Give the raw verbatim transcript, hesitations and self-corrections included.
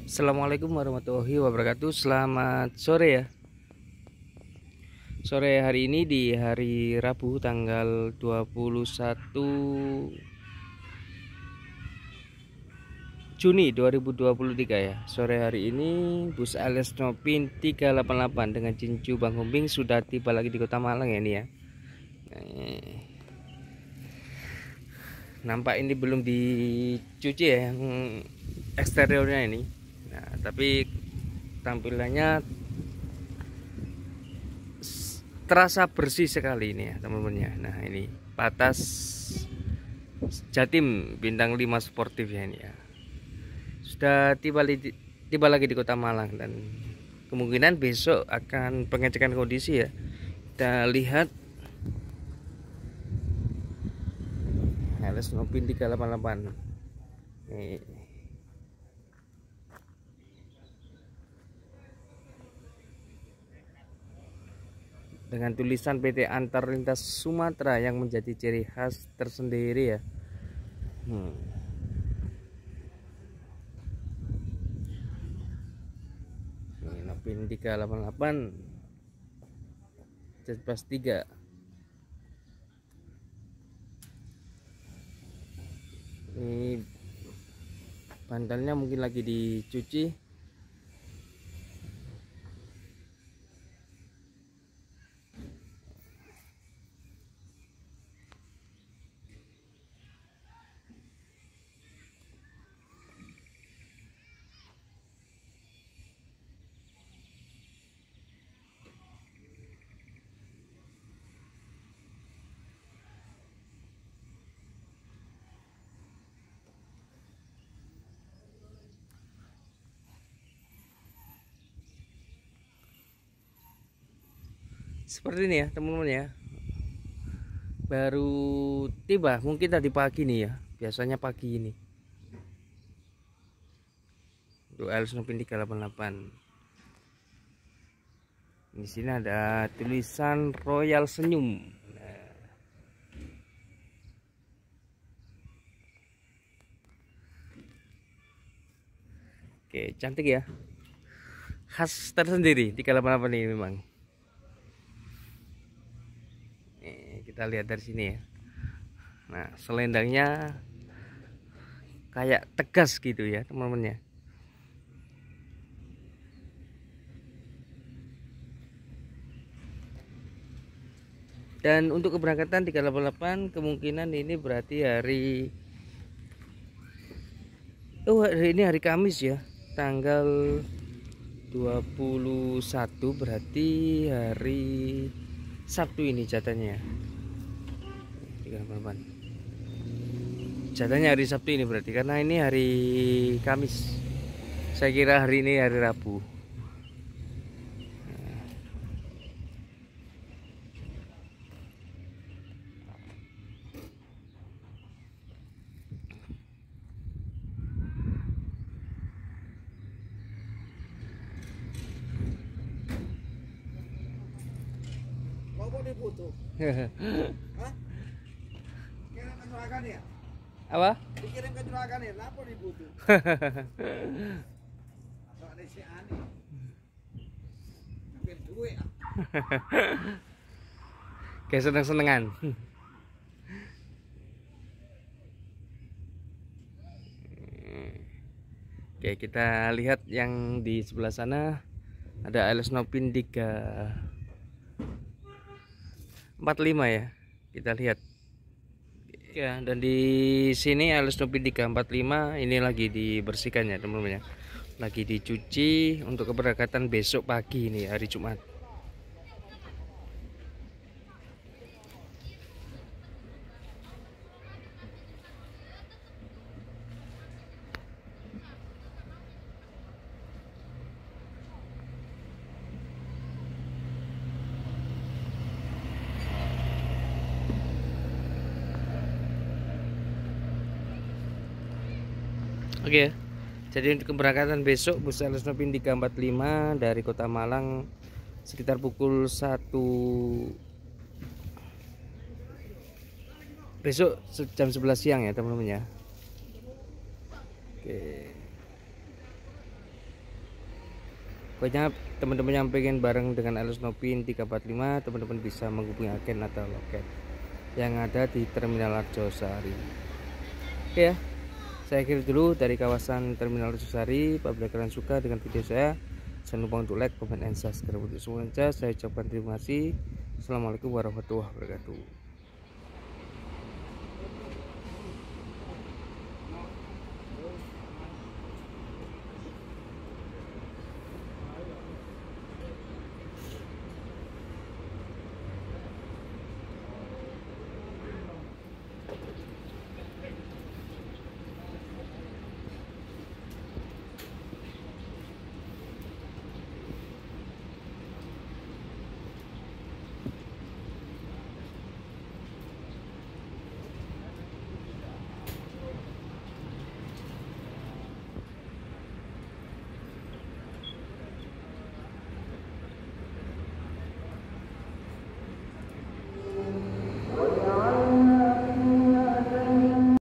Assalamualaikum warahmatullahi wabarakatuh. Selamat sore ya. Sore hari ini di hari Rabu tanggal dua puluh satu Juni dua ribu dua puluh tiga ya. Sore hari ini bus Alias Nopin tiga delapan delapan dengan Cincu Bang Humbing sudah tiba lagi di Kota Malang ya ini ya. Nah, nampak ini belum dicuci ya yang eksteriornya ini. Nah, tapi tampilannya terasa bersih sekali ini ya teman-teman ya. Nah, ini patas Jatim bintang lima sportif ya ini ya. Sudah tiba, tiba lagi di Kota Malang dan kemungkinan besok akan pengecekan kondisi ya. Kita lihat Alias Nopin tiga delapan delapan. Nih. Dengan tulisan P T Antar Lintas Sumatera yang menjadi ciri khas tersendiri ya. Hmm. Ini Nopin tiga delapan delapan C plus tiga. Ini bantalnya mungkin lagi dicuci. Seperti ini ya teman-teman ya, baru tiba mungkin tadi pagi nih ya, biasanya pagi ini untuk Alias Nopin tiga delapan delapan. Di sini ada tulisan Royal Senyum. Nah. Oke, cantik ya, khas tersendiri tiga delapan delapan ini memang. Kita lihat dari sini ya. Nah, selendangnya kayak tegas gitu ya teman-teman ya. Dan untuk keberangkatan tiga delapan delapan kemungkinan ini berarti hari Oh, hari ini hari Kamis ya. Tanggal dua puluh satu berarti hari Sabtu ini jatahnya. tiga delapan delapan. Jatahnya hari Sabtu ini berarti karena ini hari Kamis. Saya kira hari ini hari Rabu. Kok dibutuh? Hah? Kirim ke juragan ya? Apa? Dikirim ke juragan ya? Lapor dibutuh. Soalnya si Ani. Ambil duit. Kayak seneng-senengan. Oke, kita lihat yang di sebelah sana ada Alias Nopin tiga empat lima ya. Kita lihat. Ya, dan di sini Alias Nopin tiga empat lima ini lagi dibersihkan ya teman-teman ya. Lagi dicuci untuk keberangkatan besok pagi ini hari Jumat. Oke, jadi untuk keberangkatan besok bus Alias Nopin tiga empat lima dari Kota Malang sekitar pukul satu besok jam sebelas siang ya teman-teman ya. Oke. Pokoknya teman-teman yang pengen bareng dengan Alus Nopin tiga empat lima, teman-teman bisa menghubungi agen atau loket yang ada di Terminal Arjosari. Oke ya, saya akhiri dulu dari kawasan Terminal Arjosari. Apabila kalian suka dengan video saya, jangan lupa untuk like, comment, and subscribe. Untuk semuanya saya ucapkan terima kasih. Assalamualaikum warahmatullahi wabarakatuh.